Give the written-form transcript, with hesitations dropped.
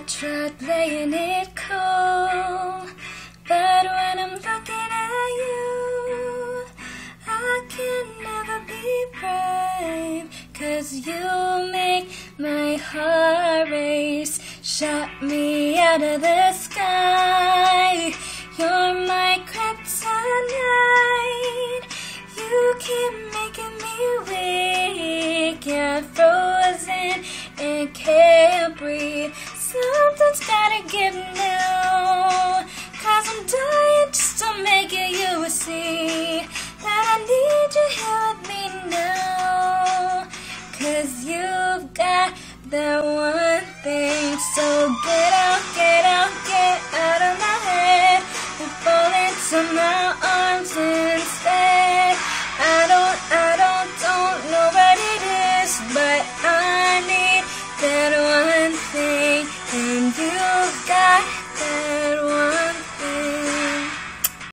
tried playing it cool, but when I'm looking at you, I can never be brave, 'cause you make my heart race. Shot me out of the sky. You're my kryptonite. You keep making me weak. Yeah, frozen and can't breathe. Something's gotta give now, 'cause I'm dying just to make you see that I need you here with me now. 'Cause you've got that one thing. So get out, get out, get out of my head and fall into my arms instead. I don't know what it is, but